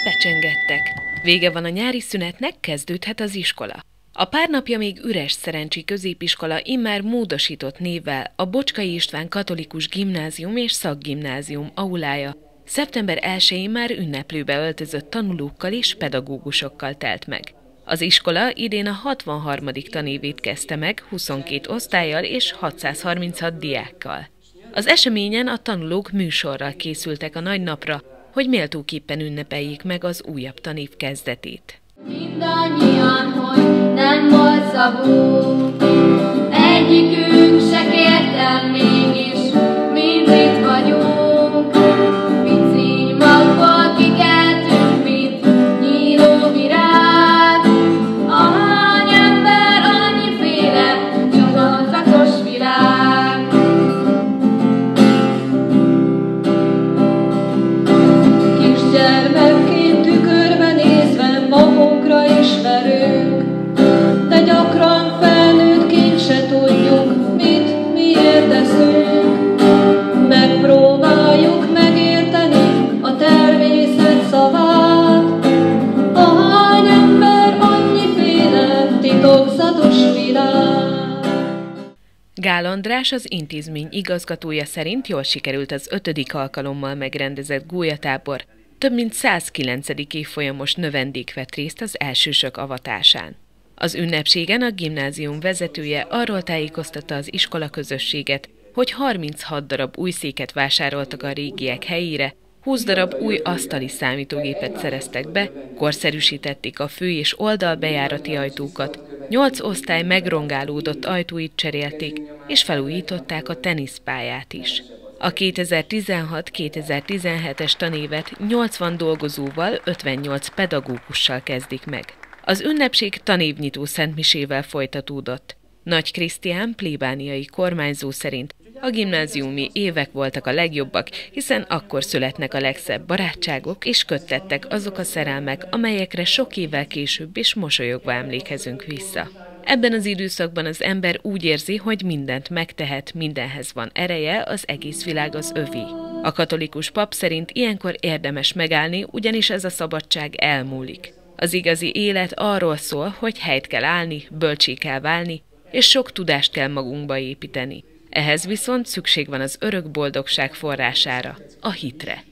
Becsengettek. Vége van a nyári szünetnek, kezdődhet az iskola. A pár napja még üres Szerencsi középiskola immár módosított névvel a Bocskai István Katolikus Gimnázium és Szakgimnázium aulája szeptember 1-én már ünneplőbe öltözött tanulókkal és pedagógusokkal telt meg. Az iskola idén a 63. tanévét kezdte meg 22 osztállyal és 636 diákkal. Az eseményen a tanulók műsorral készültek a nagy napra, hogy méltóképpen ünnepeljék meg az újabb tanév kezdetét. Mindannyian, hogy nem volt szavunk, egyikünk se kértem, mégis mind itt vagyunk. Pici magból kikeltünk, mint nyíló virág, ahány ember, annyiféle, csodálatos világ. Kisgyermekként tükörben nézve magunkra ismerünk, de gyakran felnőttként se tudjuk, mit miért teszünk. Megpróbáljuk megérteni a természet szavát, ahány ember, annyiféle titokzatos világ. Gál András, az intézmény igazgatója szerint jól sikerült az 5. alkalommal megrendezett gólyatábor. Több mint 109. évfolyamos növendék vett részt az elsősök avatásán. Az ünnepségen a gimnázium vezetője arról tájékoztatta az iskola közösséget, hogy 36 darab új széket vásároltak a régiek helyére, 20 darab új asztali számítógépet szereztek be, korszerűsítették a fő- és oldalbejárati ajtókat, 8 osztály megrongálódott ajtóit cserélték, és felújították a teniszpályát is. A 2016-2017-es tanévet 80 dolgozóval, 58 pedagógussal kezdik meg. Az ünnepség tanévnyitó szentmisével folytatódott. Nagy Krisztián plébániai kormányzó szerint a gimnáziumi évek voltak a legjobbak, hiszen akkor születnek a legszebb barátságok és köttettek azok a szerelmek, amelyekre sok évvel később is mosolyogva emlékezünk vissza. Ebben az időszakban az ember úgy érzi, hogy mindent megtehet, mindenhez van ereje, az egész világ az övé. A katolikus pap szerint ilyenkor érdemes megállni, ugyanis ez a szabadság elmúlik. Az igazi élet arról szól, hogy helyt kell állni, bölcsé kell válni, és sok tudást kell magunkba építeni. Ehhez viszont szükség van az örök boldogság forrására, a hitre.